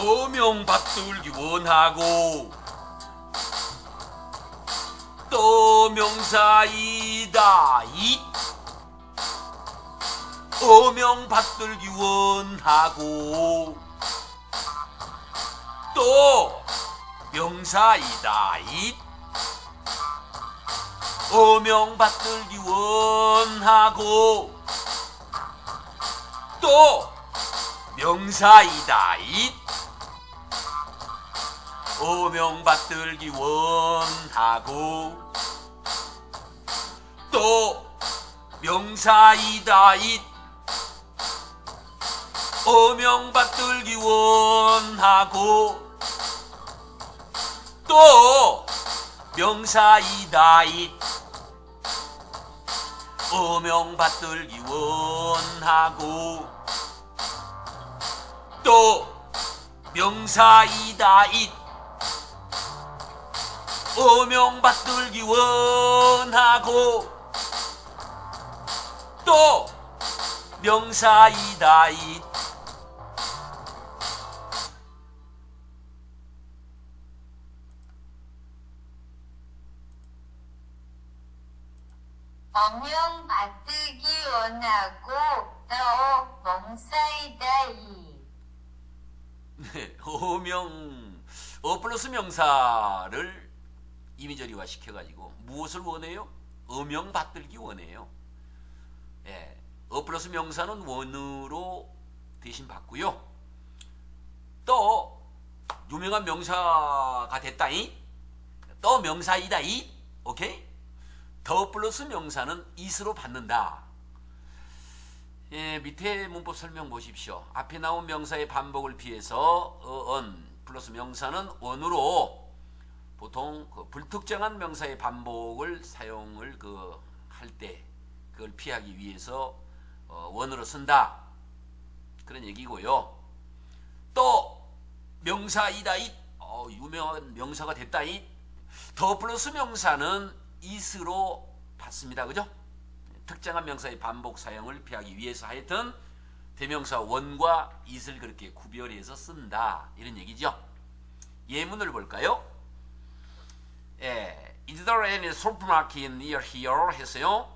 어명 받들기 원하고 또 명사이다 이 어명 받들기 원하고 또 명사이다 이 어명 받들기 원하고 또 명사이다 이 어명 받들기 원하고 또 명사이다 이 어명 받들기 원하고 또 명사이다 이 어명 받들기 원하고 또 명사이다 이 어명 받들기 원하고 또 명사이다 이 어명 받들기 원하고 또 명사이다 이 네, 어 플러스 명사를 이미저리화 시켜가지고 무엇을 원해요? 어명 받들기 원해요. 예, 어 플러스 명사는 원으로 대신 받고요. 또 유명한 명사가 됐다이. 또 명사이다이. 오케이? 더 플러스 명사는 is로 받는다. 예, 밑에 문법 설명 보십시오. 앞에 나온 명사의 반복을 피해서 어언 플러스 명사는 원으로 보통 그 불특정한 명사의 반복을 사용을 할 때 그걸 피하기 위해서 원으로 쓴다. 그런 얘기고요. 또 명사이다 잇 유명한 명사가 됐다 잇 더 플러스 명사는 is로 받습니다. 그죠? 특정한 명사의 반복 사용을 피하기 위해서 하여튼 대명사 원과 it을 그렇게 구별해서 쓴다. 이런 얘기죠. 예문을 볼까요? 예, Is there any supermarket near here? 했어요.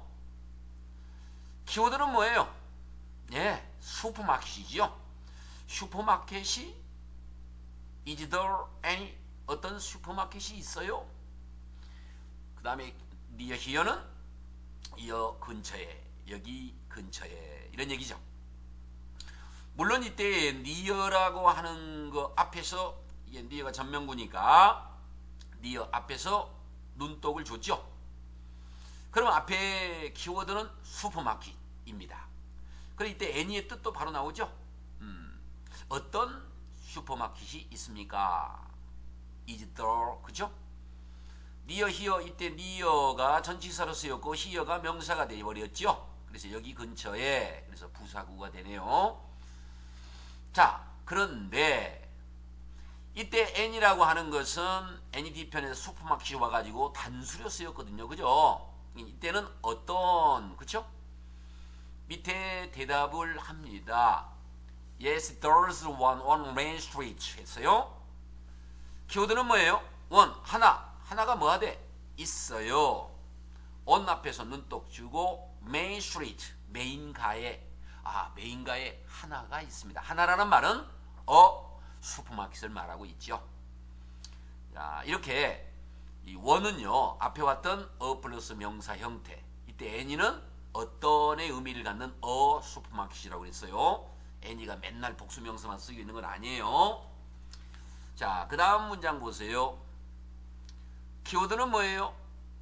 키워드는 뭐예요? 예, 슈퍼마켓이죠. 슈퍼마켓이 Is there any 어떤 슈퍼마켓이 있어요? 그 다음에 near here는 이 근처에, 여기 근처에 이런 얘기죠. 물론 이때 near라고 하는 거 앞에서 이게 near가 전명구니까 near 앞에서 눈독을 줬죠. 그럼 앞에 키워드는 슈퍼마켓입니다. 그럼 이때 any의 뜻도 바로 나오죠. 어떤 슈퍼마켓이 있습니까? is there, 그죠? near here, 이때 near가 전치사로 쓰였고 here가 명사가 되어버렸죠. 그래서 여기 근처에, 그래서 부사구가 되네요. 자, 그런데 이때 any라고 하는 것은 any 뒤편에서 슈퍼마켓이 와가지고 단수로 쓰였거든요. 그죠? 이때는 어떤, 그쵸? 밑에 대답을 합니다. Yes, there's one on Main Street 했어요. 키워드는 뭐예요? one, 하나가 뭐가 돼? 있어요. on 앞에서 눈독 주고 Main Street, 메인가에, 메인가에 하나가 있습니다. 하나라는 말은 슈퍼마켓을 말하고 있죠. 자, 이렇게 이 원은요, 앞에 왔던 플러스 명사 형태, 이때 any는 어떤의 의미를 갖는 슈퍼마켓이라고 그랬어요. any가 맨날 복수명사만 쓰고 있는 건 아니에요. 자, 그 다음 문장 보세요. 키워드는 뭐예요?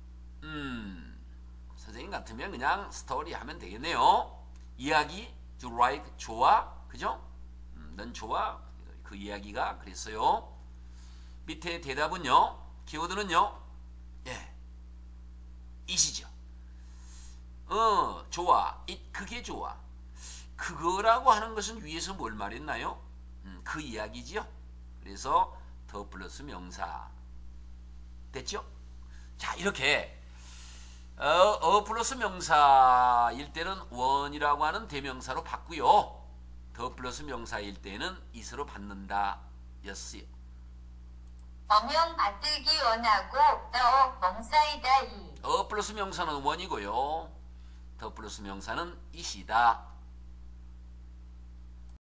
선생님 같으면 그냥 스토리 하면 되겠네요. 이야기, to like, 좋아, 그죠? 넌 좋아, 그 이야기가 그랬어요. 밑에 대답은요, 키워드는요, 예, it이죠. 좋아, 그게 좋아. 그거라고 하는 것은 위에서 뭘 말했나요? 그 이야기지요. 그래서 더 플러스 명사 됐죠? 자, 이렇게 플러스 명사일 때는 원이라고 하는 대명사로 받고요. 더 플러스 명사일 때는 it으로 받는다. 였어요. 범용 받기 원하고 더 멍사이다이. 플러스 명사는 원이고요. 더 플러스 명사는 이시다.